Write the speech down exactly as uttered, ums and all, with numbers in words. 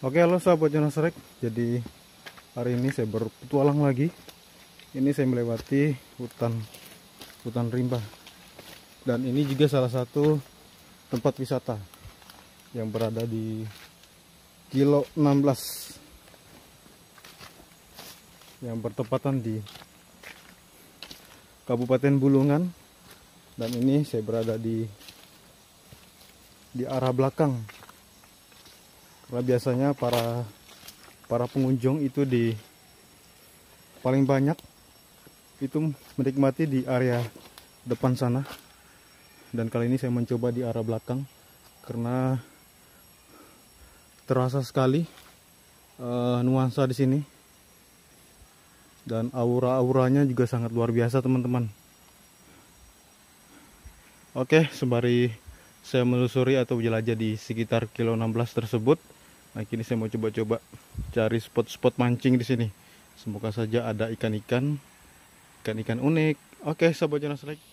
Oke, halo sahabat Jonasrek. Jadi hari ini saya berpetualang lagi. Ini saya melewati hutan hutan rimba. Dan ini juga salah satu tempat wisata yang berada di kilo enam belas yang bertepatan di Kabupaten Bulungan. Dan ini saya berada di di arah belakang. Karena biasanya para para pengunjung itu di paling banyak itu menikmati di area depan sana, dan kali ini saya mencoba di arah belakang karena terasa sekali uh, nuansa di sini, dan aura-auranya juga sangat luar biasa teman-teman. Oke, sembari saya menelusuri atau jelajah di sekitar kilo enam belas tersebut, nah kini saya mau coba-coba cari spot-spot mancing di sini. Semoga saja ada ikan-ikan, ikan-ikan unik. Oke, sahabat Jonasrek.